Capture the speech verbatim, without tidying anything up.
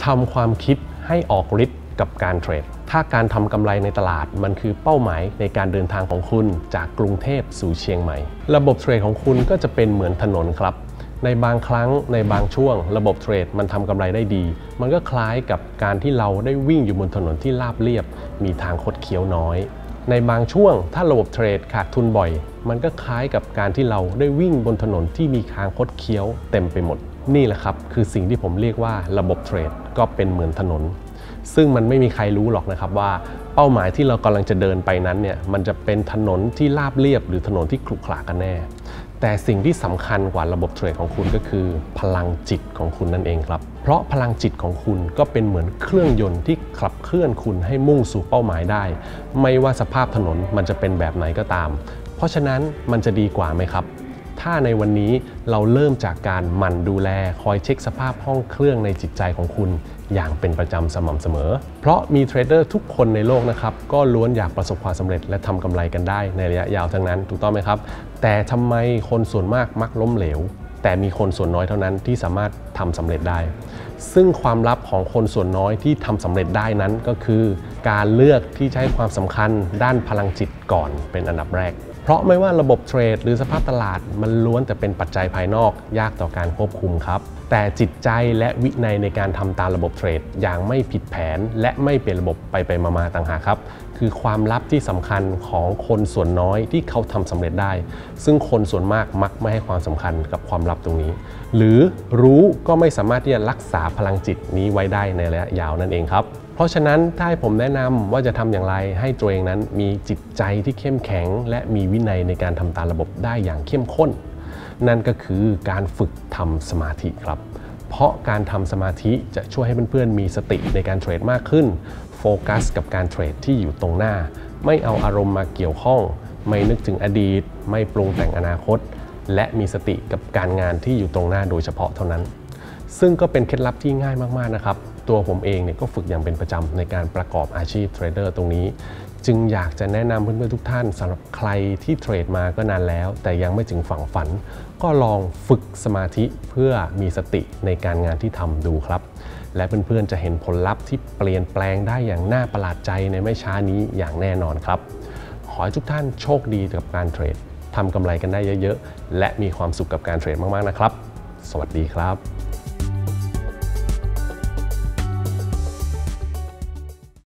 ทำความคิดให้ออกฤทธิ์กับการเทรดถ้าการทำกำไรในตลาดมันคือเป้าหมายในการเดินทางของคุณจากกรุงเทพสู่เชียงใหม่ระบบเทรดของคุณก็จะเป็นเหมือนถนนครับในบางครั้งในบางช่วงระบบเทรดมันทำกำไรได้ดีมันก็คล้ายกับการที่เราได้วิ่งอยู่บนถนนที่ราบเรียบมีทางคดเคี้ยวน้อยในบางช่วงถ้าระบบเทรดขาดทุนบ่อยมันก็คล้ายกับการที่เราได้วิ่งบนถนนที่มีทางคดเคี้ยวเต็มไปหมดนี่แหละครับคือสิ่งที่ผมเรียกว่าระบบเทรดก็เป็นเหมือนถนนซึ่งมันไม่มีใครรู้หรอกนะครับว่าเป้าหมายที่เรากำลังจะเดินไปนั้นเนี่ยมันจะเป็นถนนที่ราบเรียบหรือถนนที่ขรุขระกันแน่แต่สิ่งที่สำคัญกว่าระบบเทรดของคุณก็คือพลังจิตของคุณนั่นเองครับเพราะพลังจิตของคุณก็เป็นเหมือนเครื่องยนต์ที่ขับเคลื่อนคุณให้มุ่งสู่เป้าหมายได้ไม่ว่าสภาพถนนมันจะเป็นแบบไหนก็ตามเพราะฉะนั้นมันจะดีกว่าไหมครับถ้าในวันนี้เราเริ่มจากการหมั่นดูแลคอยเช็คสภาพห้องเครื่องในจิตใจของคุณอย่างเป็นประจำสม่ำเสมอเพราะมีเทรดเดอร์ทุกคนในโลกนะครับก็ล้วนอยากประสบความสำเร็จและทำกำไรกันได้ในระยะยาวทั้งนั้นถูกต้องไหมครับแต่ทำไมคนส่วนมากมักล้มเหลวแต่มีคนส่วนน้อยเท่านั้นที่สามารถทำสำเร็จได้ซึ่งความลับของคนส่วนน้อยที่ทำสำเร็จได้นั้นก็คือการเลือกที่จะให้ความสำคัญด้านพลังจิตก่อนเป็นอันดับแรกเพราะไม่ว่าระบบเทรดหรือสภาพตลาดมันล้วนแต่เป็นปัจจัยภายนอกยากต่อการควบคุมครับแต่จิตใจและวินัยในการทำตามระบบเทรดอย่างไม่ผิดแผนและไม่เป็นระบบไปไปมาๆต่างหากครับคือความลับที่สำคัญของคนส่วนน้อยที่เขาทำสำเร็จได้ซึ่งคนส่วนมากมักไม่ให้ความสำคัญกับความลับตรงนี้หรือรู้ก็ไม่สามารถที่จะรักษาพลังจิตนี้ไว้ได้ในระยะยาวนั่นเองครับเพราะฉะนั้นถ้าให้ผมแนะนำว่าจะทำอย่างไรให้ตัวเองนั้นมีจิตใจที่เข้มแข็งและมีวินัยในการทำตามระบบได้อย่างเข้มข้นนั่นก็คือการฝึกทำสมาธิครับเพราะการทำสมาธิจะช่วยให้เพื่อนๆมีสติในการเทรดมากขึ้นโฟกัสกับการเทรดที่อยู่ตรงหน้าไม่เอาอารมณ์มาเกี่ยวข้องไม่นึกถึงอดีตไม่ปรุงแต่งอนาคตและมีสติกับการงานที่อยู่ตรงหน้าโดยเฉพาะเท่านั้นซึ่งก็เป็นเคล็ดลับที่ง่ายมากๆนะครับตัวผมเองเนี่ยก็ฝึกอย่างเป็นประจำในการประกอบอาชีพเทรดเดอร์ตรงนี้จึงอยากจะแนะนำเพื่อนๆทุกท่านสำหรับใครที่เทรดมาก็นานแล้วแต่ยังไม่ถึงฝั่งฝันก็ลองฝึกสมาธิเพื่อมีสติในการงานที่ทำดูครับและเพื่อนๆจะเห็นผลลัพธ์ที่เปลี่ยนแปลงได้อย่างน่าประหลาดใจในไม่ช้านี้อย่างแน่นอนครับขอให้ทุกท่านโชคดีกับการเทรดทำกำไรกันได้เยอะๆและมีความสุขกับการเทรดมากๆนะครับสวัสดีครับ